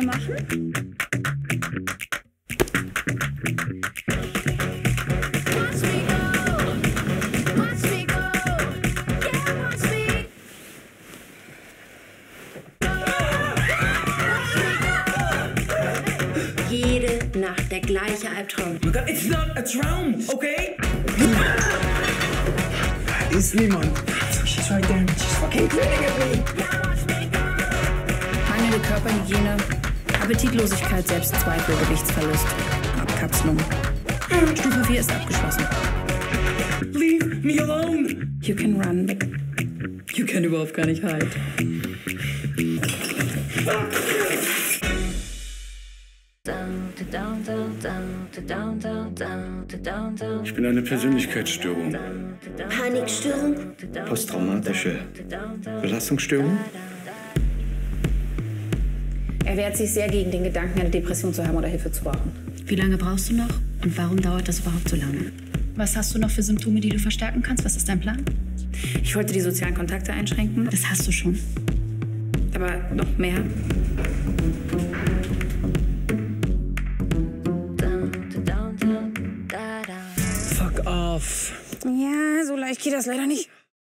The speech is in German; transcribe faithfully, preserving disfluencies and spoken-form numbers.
machen? Jede Nacht der gleiche Albtraum. Oh God, it's not a traum, okay? Da ist niemand. She's right there. She's fucking grinning at me. Mangelnde Körperhygiene, Appetitlosigkeit, Selbstzweifel, Gewichtsverlust, Abkapselung. Stufe vier ist abgeschlossen. Leave me alone. You can run, but you can überhaupt gar nicht hide. Ich bin eine Persönlichkeitsstörung. Panikstörung? Posttraumatische Belastungsstörung? Er wehrt sich sehr gegen den Gedanken, eine Depression zu haben oder Hilfe zu brauchen. Wie lange brauchst du noch und warum dauert das überhaupt so lange? Was hast du noch für Symptome, die du verstärken kannst? Was ist dein Plan? Ich wollte die sozialen Kontakte einschränken. Das hast du schon. Aber noch mehr. Fuck off. Ja, so leicht geht das leider nicht.